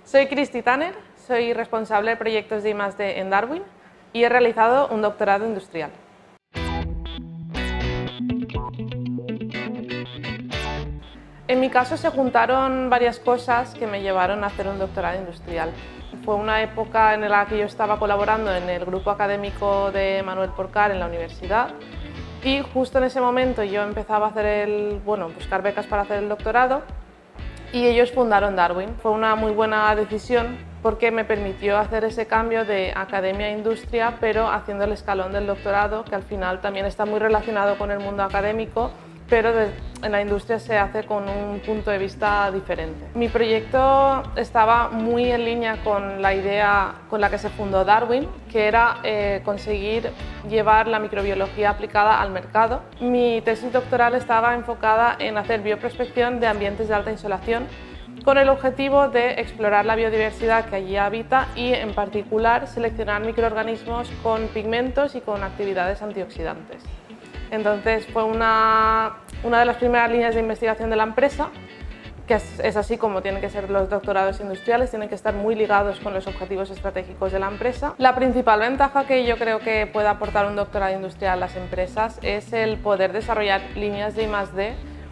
Soy Cristi Tanner, soy responsable de proyectos de I+D en Darwin y he realizado un doctorado industrial. En mi caso se juntaron varias cosas que me llevaron a hacer un doctorado industrial. Fue una época en la que yo estaba colaborando en el grupo académico de Manuel Porcar en la universidad y justo en ese momento yo empezaba a buscar becas para hacer el doctorado y ellos fundaron Darwin. Fue una muy buena decisión porque me permitió hacer ese cambio de academia a industria, pero haciendo el escalón del doctorado, que al final también está muy relacionado con el mundo académico, pero en la industria se hace con un punto de vista diferente. Mi proyecto estaba muy en línea con la idea con la que se fundó Darwin, que era conseguir llevar la microbiología aplicada al mercado. Mi tesis doctoral estaba enfocada en hacer bioprospección de ambientes de alta insolación, con el objetivo de explorar la biodiversidad que allí habita y, en particular, seleccionar microorganismos con pigmentos y con actividades antioxidantes. Entonces fue una de las primeras líneas de investigación de la empresa, que es así como tienen que ser los doctorados industriales, tienen que estar muy ligados con los objetivos estratégicos de la empresa. La principal ventaja que yo creo que puede aportar un doctorado industrial a las empresas es el poder desarrollar líneas de I+D,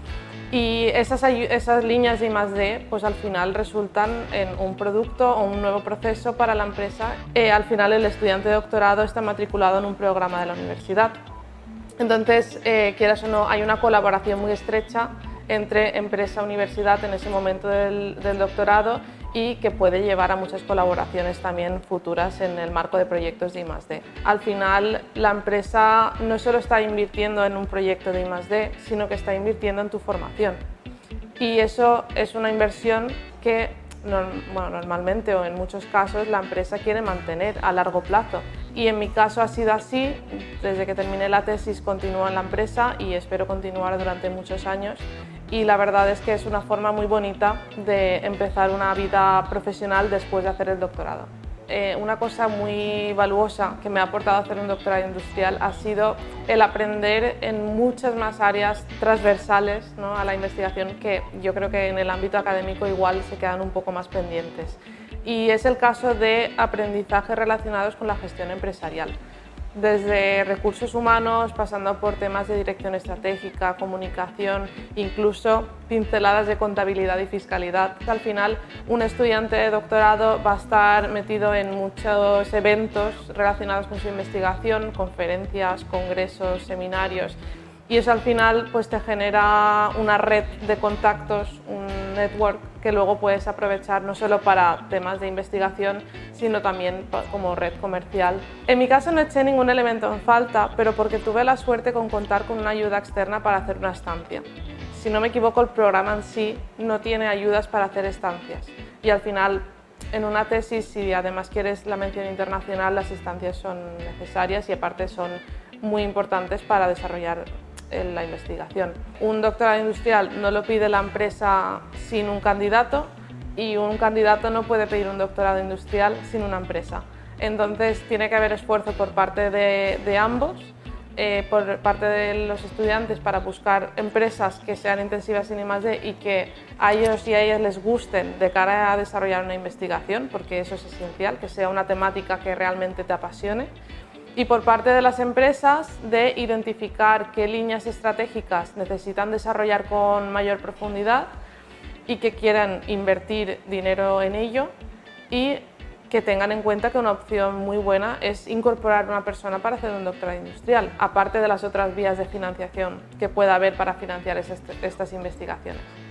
y esas líneas de I+D pues al final resultan en un producto o un nuevo proceso para la empresa. Al final el estudiante de doctorado está matriculado en un programa de la universidad. Entonces, quieras o no, hay una colaboración muy estrecha entre empresa-universidad en ese momento del doctorado y que puede llevar a muchas colaboraciones también futuras en el marco de proyectos de I+D. Al final, la empresa no solo está invirtiendo en un proyecto de I+D, sino que está invirtiendo en tu formación. Y eso es una inversión que normalmente o en muchos casos la empresa quiere mantener a largo plazo. Y en mi caso ha sido así, desde que terminé la tesis continúo en la empresa y espero continuar durante muchos años, y la verdad es que es una forma muy bonita de empezar una vida profesional después de hacer el doctorado. Una cosa muy valuosa que me ha aportado hacer un doctorado industrial ha sido el aprender en muchas más áreas transversales, ¿no?, a la investigación, que yo creo que en el ámbito académico igual se quedan un poco más pendientes. Y es el caso de aprendizajes relacionados con la gestión empresarial, desde recursos humanos, pasando por temas de dirección estratégica, comunicación, incluso pinceladas de contabilidad y fiscalidad. Al final, un estudiante de doctorado va a estar metido en muchos eventos relacionados con su investigación, conferencias, congresos, seminarios, y eso al final pues te genera una red de contactos, un network que luego puedes aprovechar no solo para temas de investigación, sino también como red comercial. En mi caso no eché ningún elemento en falta, pero porque tuve la suerte con contar con una ayuda externa para hacer una estancia. Si no me equivoco, el programa en sí no tiene ayudas para hacer estancias, y al final en una tesis, si además quieres la mención internacional, las estancias son necesarias y aparte son muy importantes para desarrollar la investigación. Un doctorado industrial no lo pide la empresa sin un candidato, y un candidato no puede pedir un doctorado industrial sin una empresa. Entonces tiene que haber esfuerzo por parte de ambos, por parte de los estudiantes, para buscar empresas que sean intensivas en I+D y que a ellos y a ellas les gusten de cara a desarrollar una investigación, porque eso es esencial, que sea una temática que realmente te apasione. Y por parte de las empresas, de identificar qué líneas estratégicas necesitan desarrollar con mayor profundidad y que quieran invertir dinero en ello, y que tengan en cuenta que una opción muy buena es incorporar una persona para hacer un doctorado industrial, aparte de las otras vías de financiación que pueda haber para financiar estas investigaciones.